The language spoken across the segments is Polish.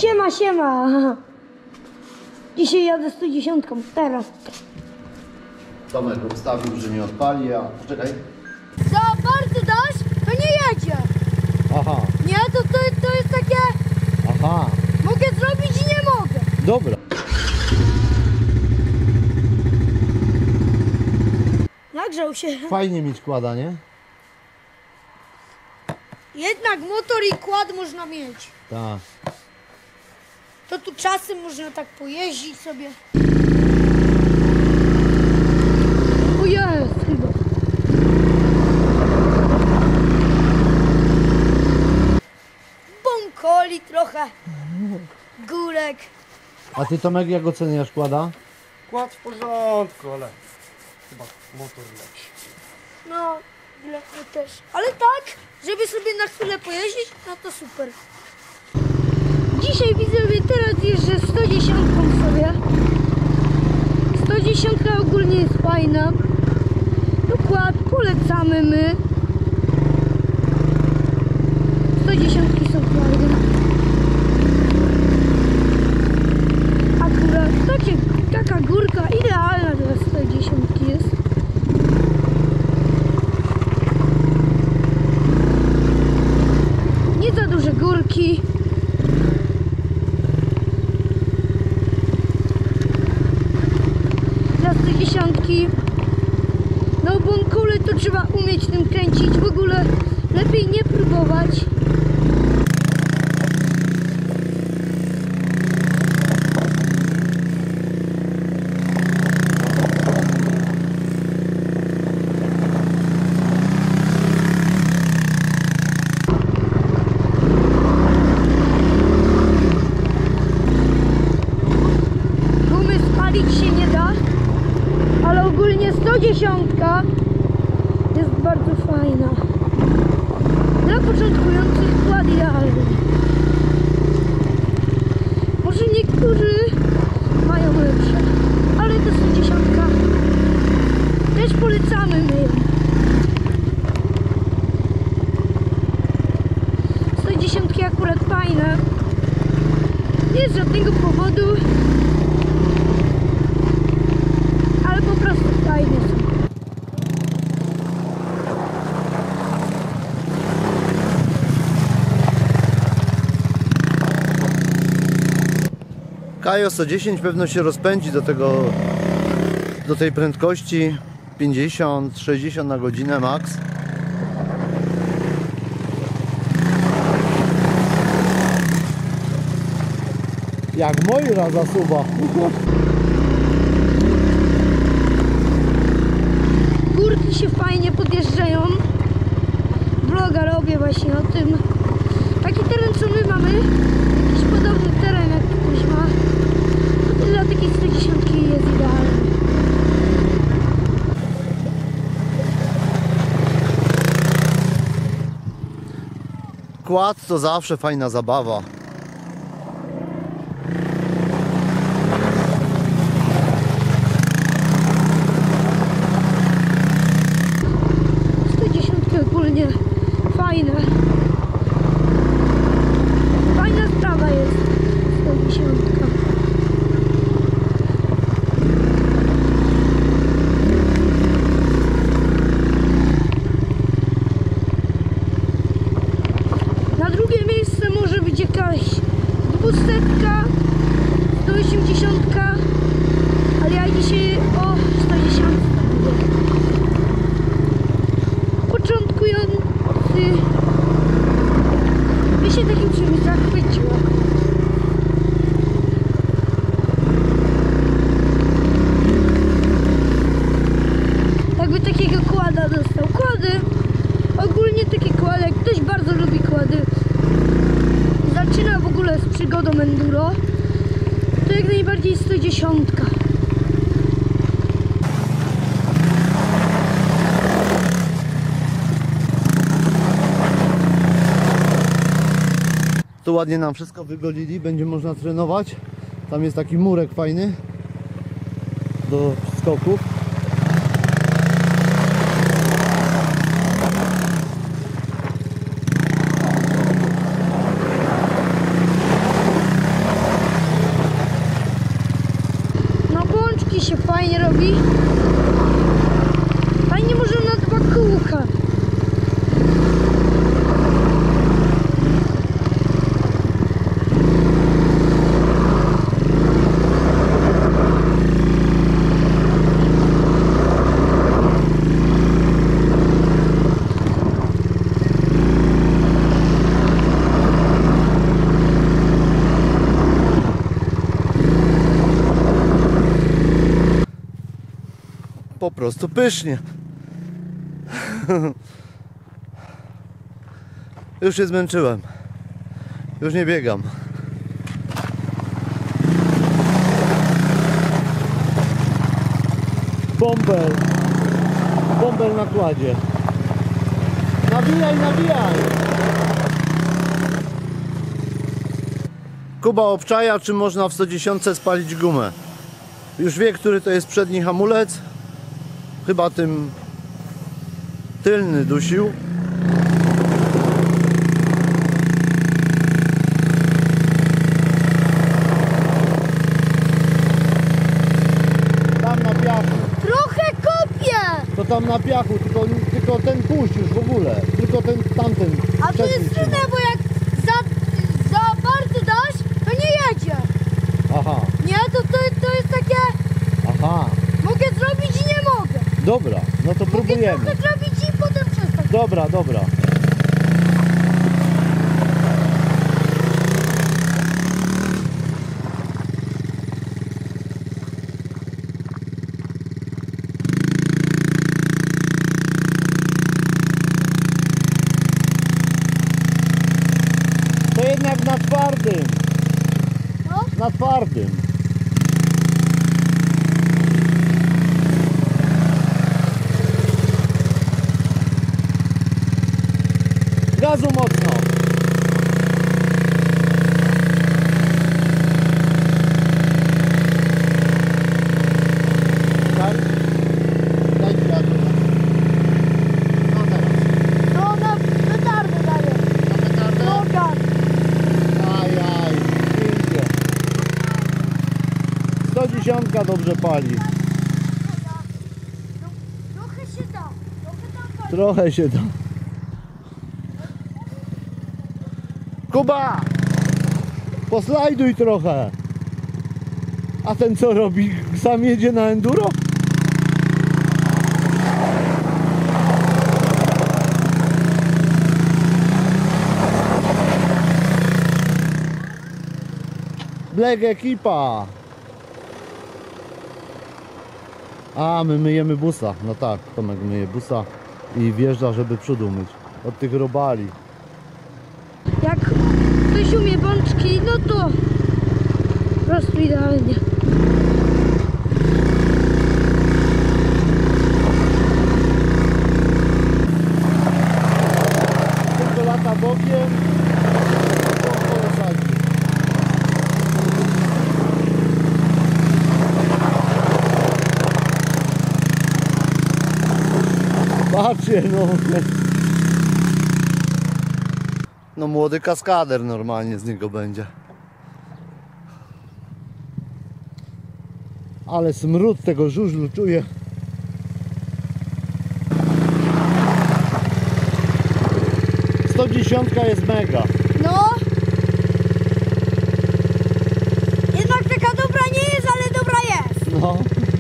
Siema, siema. Dzisiaj jadę 110, teraz. Tomek ustawił, że nie odpali, a poczekaj. Za bardzo dasz, to nie jedzie. Aha. Nie, to jest takie... Aha. Mogę zrobić i nie mogę. Dobra. Nagrzał się. Fajnie mieć kłada, nie? Jednak motor i kład można mieć. Tak. To tu czasem można tak pojeździć sobie. O jest chyba. Bąkoli trochę. Górek. A ty, Tomek, jak oceniasz kłada? Kład w porządku, ale chyba motor lepszy. No, lepiej też. Ale tak, żeby sobie na chwilę pojeździć, no to super. Dzisiaj widzowie, teraz jeżdżę 110 sobie. 110 ogólnie jest fajna. Dokład polecamy my. 110 są fajne. Akurat taka górka idealna dla 110 jest. Nie za duże górki. Dla 110. No bąkole to trzeba umieć tym kręcić. W ogóle lepiej nie próbować. Gumy spalić się nie da, ale ogólnie 110 jest bardzo fajna. Dla początkujących kład idealny. Może niektórzy mają lepsze, ale to 110 też polecamy my. 110 akurat fajne. Nie z żadnego powodu, ale po prostu fajne są. Kajo 110 pewno się rozpędzi do tej prędkości 50-60 na godzinę max. Jak Moira zasuwa. Górki się fajnie podjeżdżają. Vloga robię właśnie o tym. Taki teren co my mamy, jakiś podobny teren jak ktoś ma, to dla takiej 110 jest idealny. Kład to zawsze fajna zabawa. Ogólnie fajne. Fajna sprawa jest 110. Na drugie miejsce może być jakaś 200, 180, ale ja dzisiaj o 110 mówię. Początkujący by się takim czymś zachwyciło. Jakby takiego kłada dostał. Kłady, ogólnie takie kłady, jak ktoś bardzo lubi kłady, zaczyna w ogóle z przygodą enduro, to jak najbardziej 110. Tu ładnie nam wszystko wygolili, będzie można trenować. Tam jest taki murek fajny do skoków. robi. Fajnie może na 2 kółka. Po prostu pysznie. Już się zmęczyłem. Już nie biegam. Bąbel. Bąbel na kładzie. Nawijaj, nawijaj. Kuba obczaja, czy można w 110 spalić gumę. Już wie, który to jest przedni hamulec. Chyba tym tylny dusił. Tam na piachu. Trochę kopię! To tam na piachu, tylko ten puść już w ogóle. Tylko ten tamten. A to przedni jest trzyma. trudne, bo jak za bardzo dasz, to nie jedzie. Aha, Nie, to jest takie, aha. mogę zrobić i nie mogę. Dobra, no to Mogę próbujemy. trochę zrobić i potem przestać. Dobra, dobra. To jednak na twardym. No. Na twardym. Gazu mocno. Tak? Daj gazu. No teraz. No na petardę daję. Na petardę? No gaz. Ajaj, pięknie. 110 dobrze pali. Trochę się da. Trochę tam pali. Trochę się da. Kuba! Poslajduj trochę. A ten co robi? Sam jedzie na enduro? Black ekipa. A, my myjemy busa. No tak, Tomek myje busa i wjeżdża, żeby przód umyć. Od tych robali. Jak ktoś umie bączki, no to po prostu idealnie. Tylko lata bokiem. To zasadzi. Patrzcie, no. No młody kaskader normalnie z niego będzie. Ale smród tego żużlu czuję. Sto-dziesiątka jest mega. No. Jednak taka dobra nie jest, ale dobra jest. No.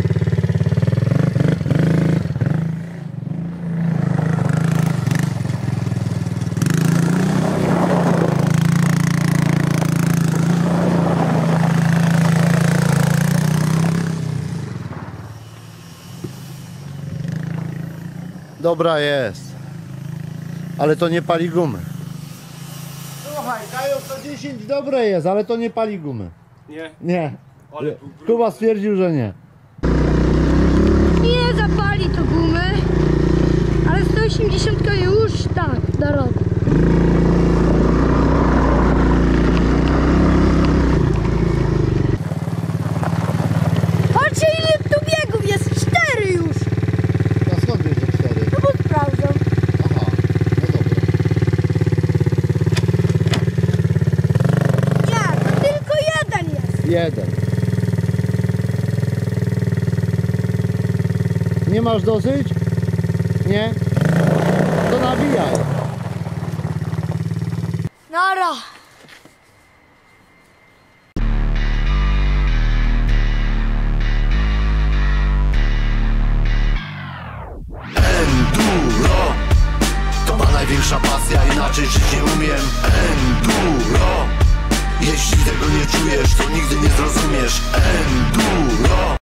Dobra jest. Ale to nie pali gumy. Słuchaj, dają 110 dobre jest, ale to nie pali gumy. Nie. Nie. Ale Kuba stwierdził, że nie. Nie zapali to gumy, ale 180 już tak da radę. Patrzcie ile tu biegów jest, 4 już. A skąd wiesz, że 4? No bo sprawdzam. Aha, no dobra. Nie, to tylko jeden jest. Jeden. Nie masz dosyć? Nie? To nabijaj. Nara! Enduro to ma największa pasja, inaczej żyć nie umiem. Enduro, jeśli tego nie czujesz, to nigdy nie zrozumiesz. Enduro.